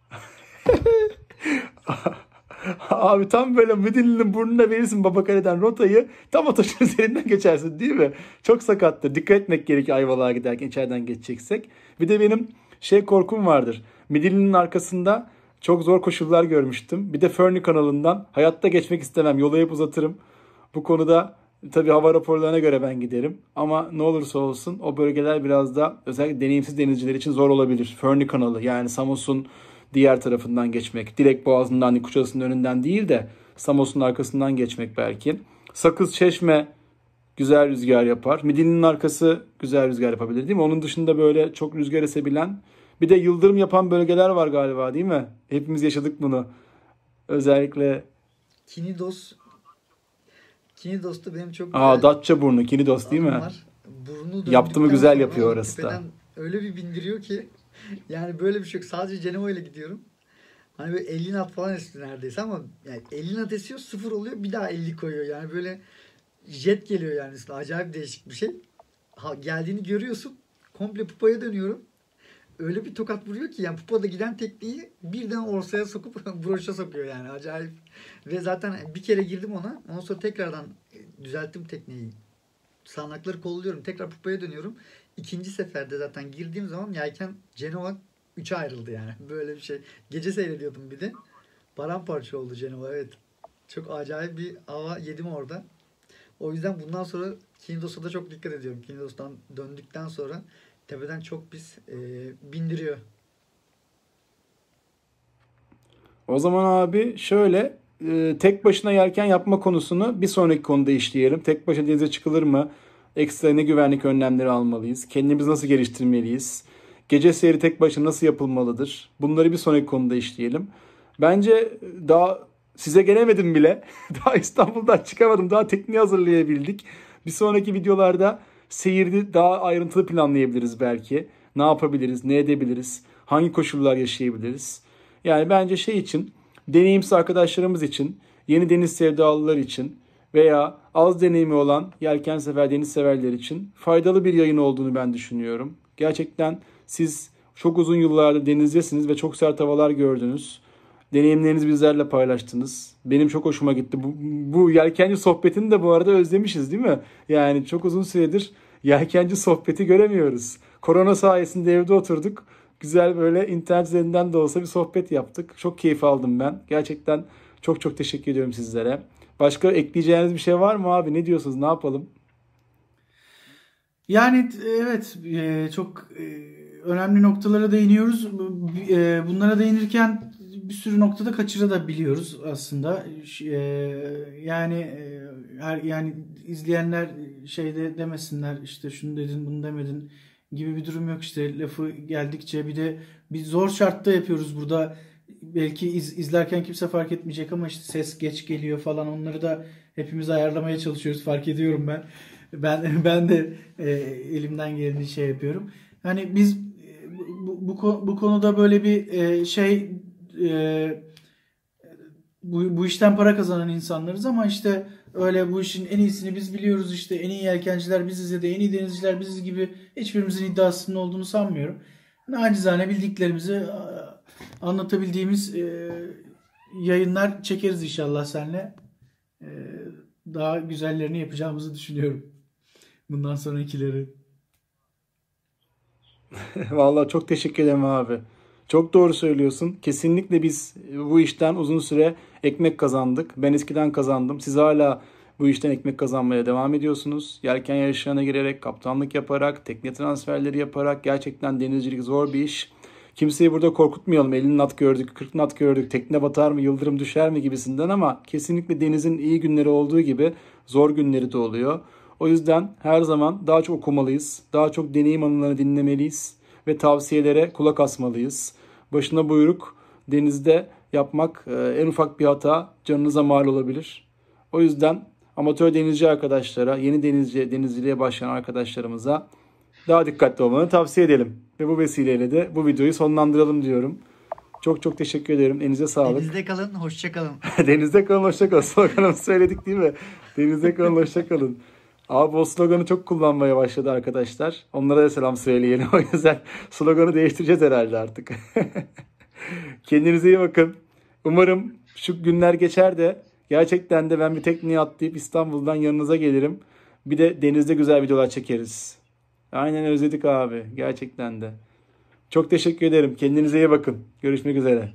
Abi tam böyle Midilli'nin burnuna verirsin Babakale'den rotayı. Tam o taşın üzerinden geçersin değil mi? Çok sakattır. Dikkat etmek gerekiyor Ayvalık'a giderken içeriden geçeceksek. Bir de benim korkum vardır. Midilli'nin arkasında çok zor koşullar görmüştüm. Bir de Fernie kanalından hayatta geçmek istemem. Yolu hep uzatırım. Bu konuda tabii hava raporlarına göre ben giderim. Ama ne olursa olsun o bölgeler biraz da özellikle deneyimsiz denizciler için zor olabilir. Fernie kanalı yani Samos'un diğer tarafından geçmek. Direkt Boğazı'ndan, Kuşadası'nın önünden değil de Samos'un arkasından geçmek belki. Sakız Çeşme güzel rüzgar yapar. Midilli'nin arkası güzel rüzgar yapabilir değil mi? Onun dışında böyle çok rüzgar esebilen bir de yıldırım yapan bölgeler var galiba değil mi? Hepimiz yaşadık bunu. Özellikle Kinidos. Kinidos'ta benim çok güzel Datçaburnu, Kinidos değil anım mi? var. Burnu Yaptı mı döndükten güzel sonra yapıyor o orası da. tepeden öyle bir bindiriyor ki yani böyle bir şey yok. Sadece Cenova ile gidiyorum. Hani böyle 50 knot falan esiyor neredeyse ama yani 50 knot esiyor, sıfır oluyor, bir daha 50 koyuyor. Yani böyle jet geliyor yani üstüne. Acayip değişik bir şey. Geldiğini görüyorsun. Komple pupaya dönüyorum. Öyle bir tokat vuruyor ki yani pupada giden tekneyi birden orsaya sokup broşa sokuyor yani. Acayip. Ve zaten bir kere girdim ona. Ondan sonra tekrardan düzelttim tekneyi. Sağanakları kolluyorum. Tekrar pupaya dönüyorum. İkinci seferde zaten girdiğim zaman yelken Cenova 3'e ayrıldı yani. Böyle bir şey. Gece seyrediyordum bir de. Paramparça oldu Cenova, evet. Çok acayip bir hava yedim orada. O yüzden bundan sonra Kinidos'a da çok dikkat ediyorum. Kinidos'tan döndükten sonra tepeden çok pis bindiriyor. O zaman abi şöyle tek başına yelken yapma konusunu bir sonraki konuda işleyelim. Tek başına denize çıkılır mı? Ekstra ne güvenlik önlemleri almalıyız? Kendimizi nasıl geliştirmeliyiz? Gece seyri tek başına nasıl yapılmalıdır? Bunları bir sonraki konuda işleyelim. Bence daha size gelemedim bile. Daha İstanbul'dan çıkamadım. Daha tekniği hazırlayabildik. Bir sonraki videolarda seyirde daha ayrıntılı planlayabiliriz belki. Ne yapabiliriz, ne edebiliriz, hangi koşullar yaşayabiliriz. Yani bence için, deneyimsiz arkadaşlarımız için, yeni deniz sevdalılar için veya az deneyimi olan yelkensever, deniz severler için faydalı bir yayın olduğunu ben düşünüyorum. Gerçekten siz çok uzun yıllardır denizdesiniz ve çok sert havalar gördünüz. Deneyimlerinizi bizlerle paylaştınız. Benim çok hoşuma gitti. Bu yelkenci sohbetini de bu arada özlemişiz değil mi? Yani çok uzun süredir yelkenci sohbeti göremiyoruz. Korona sayesinde evde oturduk. Güzel böyle internet üzerinden de olsa bir sohbet yaptık. Çok keyif aldım ben. Gerçekten çok çok teşekkür ediyorum sizlere. Başka ekleyeceğiniz bir şey var mı abi? Ne diyorsunuz? Ne yapalım? Yani evet, çok önemli noktalara değiniyoruz. Bunlara değinirken bir sürü noktada kaçırabiliyoruz aslında. Yani izleyenler şeyde demesinler, işte şunu dedin bunu demedin gibi bir durum yok. İşte lafı geldikçe bir de bir zor şartta yapıyoruz burada. Belki izlerken kimse fark etmeyecek ama işte ses geç geliyor falan, onları da hepimiz ayarlamaya çalışıyoruz, fark ediyorum ben. Ben de elimden geldiği şey yapıyorum. Hani biz bu konuda böyle bir bu işten para kazanan insanlarız ama işte öyle bu işin en iyisini biz biliyoruz, işte en iyi yelkenciler biziz ya da en iyi denizciler biziz gibi hiçbirimizin iddiasının olduğunu sanmıyorum. Nacizane bildiklerimizi anlatabildiğimiz yayınlar çekeriz inşallah seninle. Daha güzellerini yapacağımızı düşünüyorum. Bundan sonrakileri. Vallahi çok teşekkür ederim abi. Çok doğru söylüyorsun. Kesinlikle biz bu işten uzun süre ekmek kazandık. Ben eskiden kazandım. Siz hala bu işten ekmek kazanmaya devam ediyorsunuz. Yelken yarışlarına girerek, kaptanlık yaparak, tekne transferleri yaparak, gerçekten denizcilik zor bir iş. Kimseyi burada korkutmayalım. 50 knot gördük, 40 knot gördük, tekne batar mı, yıldırım düşer mi gibisinden, ama kesinlikle denizin iyi günleri olduğu gibi zor günleri de oluyor. O yüzden her zaman daha çok okumalıyız. Daha çok deneyim anılarını dinlemeliyiz ve tavsiyelere kulak asmalıyız. Başına buyruk denizde yapmak en ufak bir hata canınıza mal olabilir. O yüzden amatör denizci arkadaşlara, yeni denizciliğe başlayan arkadaşlarımıza daha dikkatli olmalarını tavsiye edelim. Ve bu vesileyle de bu videoyu sonlandıralım diyorum. Çok çok teşekkür ederim. Elinize sağlık. Denizde kalın, hoşça kalın. Denizde kalın, hoşça kalın. Sloganımızı söyledik değil mi? Denizde kalın, hoşça kalın. Abi o sloganı çok kullanmaya başladı arkadaşlar. Onlara da selam söyleyelim. O yüzden sloganı değiştireceğiz herhalde artık. Kendinize iyi bakın. Umarım şu günler geçer de gerçekten de ben bir tekneye atlayıp İstanbul'dan yanınıza gelirim. Bir de denizde güzel videolar çekeriz. Aynen özledik abi. Gerçekten de. Çok teşekkür ederim. Kendinize iyi bakın. Görüşmek üzere.